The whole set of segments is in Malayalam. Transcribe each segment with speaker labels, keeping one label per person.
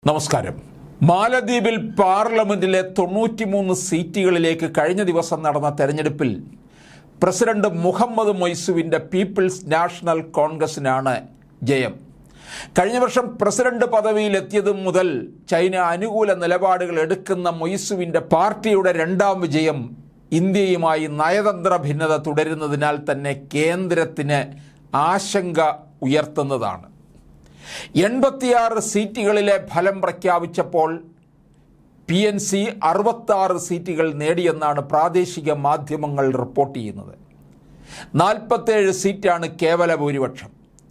Speaker 1: നമസ്കാരം. മാലദ്വീപിൽ പാർലമെന്റിലെ 93 സീറ്റുകളിലേക്ക് കഴിഞ്ഞ ദിവസം നടന്ന തെരഞ്ഞെടുപ്പിൽ പ്രസിഡന്റ് മുഹമ്മദ് മൊയ്സുവിൻ്റെ പീപ്പിൾസ് നാഷണൽ കോൺഗ്രസിനാണ് ജയം. കഴിഞ്ഞ വർഷം പ്രസിഡന്റ് പദവിയിലെത്തിയതു മുതൽ ചൈന അനുകൂല നിലപാടുകൾ എടുക്കുന്ന മൊയ്സുവിൻ്റെ പാർട്ടിയുടെ രണ്ടാം വിജയം ഇന്ത്യയുമായി നയതന്ത്ര ഭിന്നത തുടരുന്നതിനാൽ തന്നെ കേന്ദ്രത്തിന് ആശങ്ക ഉയർത്തുന്നതാണ്. 86 സീറ്റുകളിലെ ഫലം പ്രഖ്യാപിച്ചപ്പോൾ PNC 66 സീറ്റുകൾ നേടിയെന്നാണ് പ്രാദേശിക മാധ്യമങ്ങൾ റിപ്പോർട്ട് ചെയ്യുന്നത്. 47 സീറ്റാണ് കേവല ഭൂരിപക്ഷം.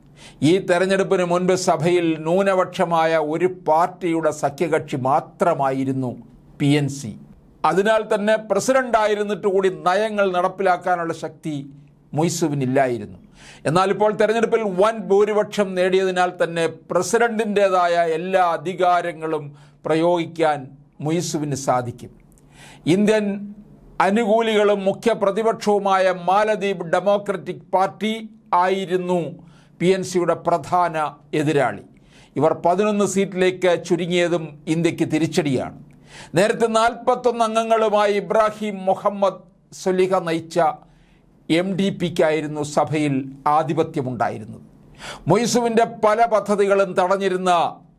Speaker 1: ഈ തെരഞ്ഞെടുപ്പിന് മുൻപ് സഭയിൽ ന്യൂനപക്ഷമായ ഒരു പാർട്ടിയുടെ സഖ്യകക്ഷി മാത്രമായിരുന്നു PNC. അതിനാൽ തന്നെ പ്രസിഡന്റായിരുന്നിട്ട് കൂടി നയങ്ങൾ നടപ്പിലാക്കാനുള്ള ശക്തി മൊയ്സുവിനില്ലായിരുന്നു. എന്നാൽ ഇപ്പോൾ തെരഞ്ഞെടുപ്പിൽ വൻ ഭൂരിപക്ഷം നേടിയതിനാൽ തന്നെ പ്രസിഡന്റിൻ്റേതായ എല്ലാ അധികാരങ്ങളും പ്രയോഗിക്കാൻ മൊയ്സുവിന് സാധിക്കും. ഇന്ത്യൻ അനുകൂലികളും മുഖ്യ പ്രതിപക്ഷവുമായ മാലദ്വീപ് ഡെമോക്രാറ്റിക് പാർട്ടി ആയിരുന്നു PNCയുടെ പ്രധാന എതിരാളി. ഇവർ 11 സീറ്റിലേക്ക് ചുരുങ്ങിയതും ഇന്ത്യക്ക് തിരിച്ചടിയാണ്. നേരത്തെ 41 അംഗങ്ങളുമായി ഇബ്രാഹിം മുഹമ്മദ് സൊലിഹ നയിച്ച MDPക്കായിരുന്നു സഭയിൽ ആധിപത്യമുണ്ടായിരുന്നത്. മൊയ്സുവിൻ്റെ പല പദ്ധതികളും തടഞ്ഞിരുന്ന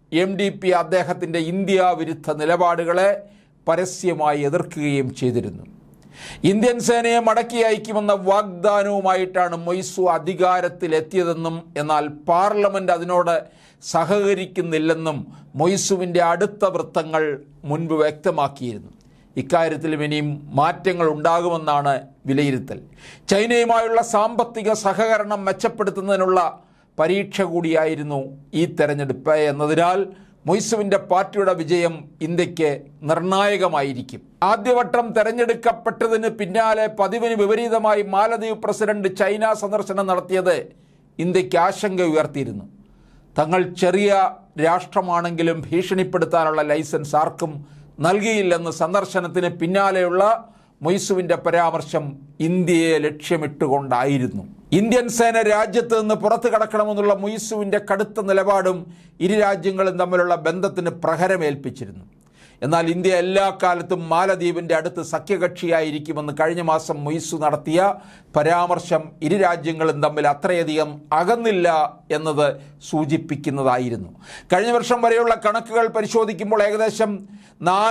Speaker 1: MDP അദ്ദേഹത്തിൻ്റെ ഇന്ത്യ വിരുദ്ധ നിലപാടുകളെ പരസ്യമായി എതിർക്കുകയും ചെയ്തിരുന്നു. ഇന്ത്യൻ സേനയെ മടക്കി അയക്കുമെന്ന വാഗ്ദാനവുമായിട്ടാണ് മൊയ്സു അധികാരത്തിലെത്തിയതെന്നും എന്നാൽ പാർലമെൻറ്റ് അതിനോട് സഹകരിക്കുന്നില്ലെന്നും മൊയ്സുവിൻ്റെ അടുത്ത വൃത്തങ്ങൾ മുൻപ് വ്യക്തമാക്കിയിരുന്നു. ഇക്കാര്യത്തിലും ഇനിയും മാറ്റങ്ങൾ ഉണ്ടാകുമെന്നാണ് വിലയിരുത്തൽ. ചൈനയുമായുള്ള സാമ്പത്തിക സഹകരണം മെച്ചപ്പെടുത്തുന്നതിനുള്ള പരീക്ഷ കൂടിയായിരുന്നു ഈ തെരഞ്ഞെടുപ്പ് എന്നതിനാൽ മൊയ്സുവിൻ്റെ പാർട്ടിയുടെ വിജയം ഇന്ത്യക്ക് നിർണായകമായിരിക്കും. ആദ്യവട്ടം തെരഞ്ഞെടുക്കപ്പെട്ടതിന് പിന്നാലെ പതിവിന് വിപരീതമായി മാലദ്വീപ് പ്രസിഡന്റ് ചൈന സന്ദർശനം നടത്തിയത് ഇന്ത്യക്ക് ആശങ്ക ഉയർത്തിയിരുന്നു. തങ്ങൾ ചെറിയ രാഷ്ട്രമാണെങ്കിലും ഭീഷണിപ്പെടുത്താനുള്ള ലൈസൻസ് ആർക്കും നൽകിയില്ലെന്ന് സന്ദർശനത്തിന് പിന്നാലെയുള്ള മൊയ്സുവിൻ്റെ പരാമർശം ഇന്ത്യയെ ലക്ഷ്യമിട്ടുകൊണ്ടായിരുന്നു. ഇന്ത്യൻ സേന രാജ്യത്ത് നിന്ന് പുറത്തു കടക്കണമെന്നുള്ള മൊയ്സുവിൻ്റെ കടുത്ത നിലപാടും ഇരു രാജ്യങ്ങളും തമ്മിലുള്ള ബന്ധത്തിന് പ്രഹരമേൽപ്പിച്ചിരുന്നു. എന്നാൽ ഇന്ത്യ എല്ലാ കാലത്തും മാലദ്വീപിൻ്റെ അടുത്ത് സഖ്യകക്ഷിയായിരിക്കുമെന്ന് കഴിഞ്ഞ മാസം മൊയ്സു നടത്തിയ പരാമർശം ഇരു രാജ്യങ്ങളും തമ്മിൽ അത്രയധികം അകന്നില്ല എന്നത് സൂചിപ്പിക്കുന്നതായിരുന്നു. കഴിഞ്ഞ വർഷം വരെയുള്ള കണക്കുകൾ പരിശോധിക്കുമ്പോൾ ഏകദേശം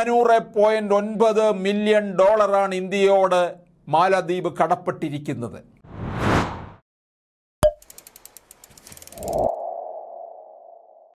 Speaker 1: $400.9 മില്യൺ ഇന്ത്യയോട് മാലദ്വീപ് കടപ്പെട്ടിരിക്കുന്നത്.